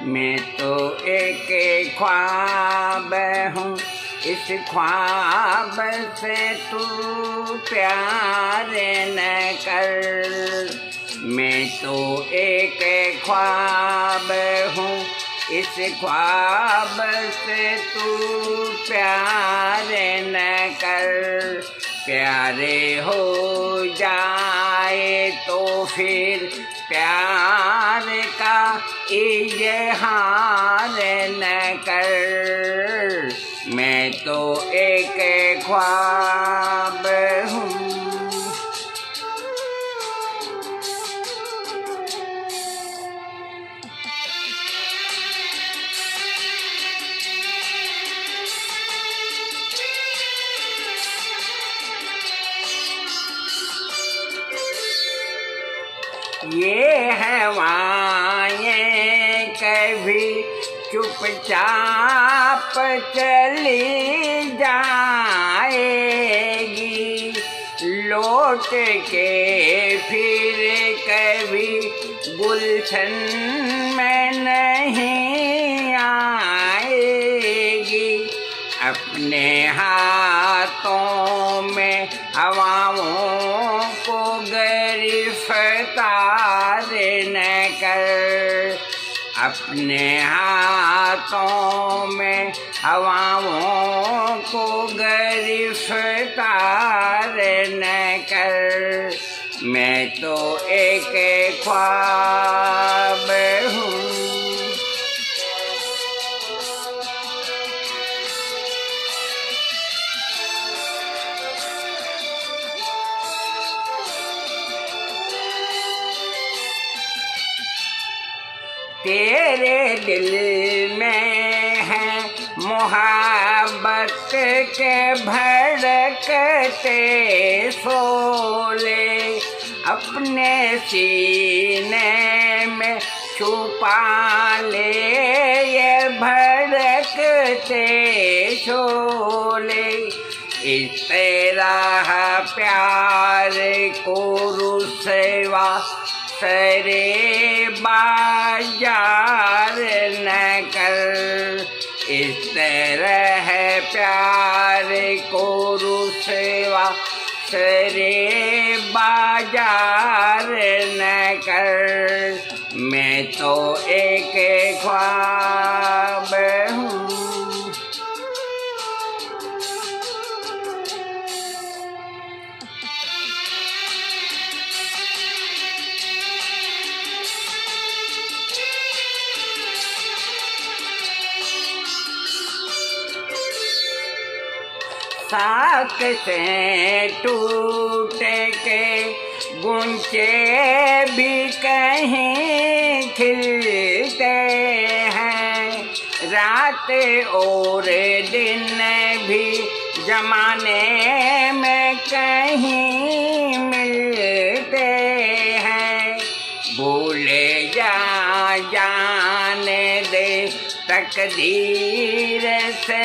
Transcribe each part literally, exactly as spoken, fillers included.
मैं तो एक ख्वाब हूँ, इस ख्वाब से तू प्यार न कर। मैं तो एक ख्वाब हूँ, इस ख्वाब से तू प्यार न कर। प्यारे हो जाए तो फिर प्यार का इजहार न कर। मैं तो एक ख्वाब हूँ। ये हवाएं कभी चुपचाप चली जाएगी, लौट के फिर कभी गुलशन में नहीं आएगी। अपने हाथों में हवाओं को गिरफ्तार न कर। अपने हाथों में हवाओं को गिरफ्तार न कर। मैं तो एक ख्वाब हूँ। तेरे दिल में है मोहब्बत के भड़कते शोले, अपने सीने में छुपा ले ये भड़कते शोले। इस तरह प्यार को रुसवा सरे बाजार न कर। इस तरह प्यार को रुसवा सरे बाजार न कर। मैं तो एक ख्वाब हूँ। साख से टूट के गुंचे भी कहीं खिलते हैं, रात और दिन भी जमाने में कहीं मिलते हैं। भूले जा जाने दे तकदीर से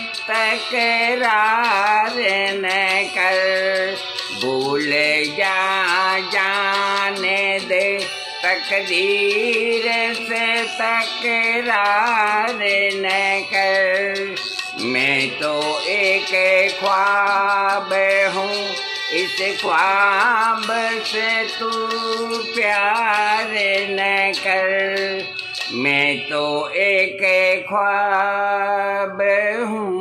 तकरार न कर। भूल जा जाने दे तकदीर से तकरार न कर। मैं तो एक ख्वाब हूँ, इस ख्वाब से तू प्यार न कर। मैं तो एक ख्वाब हूँ।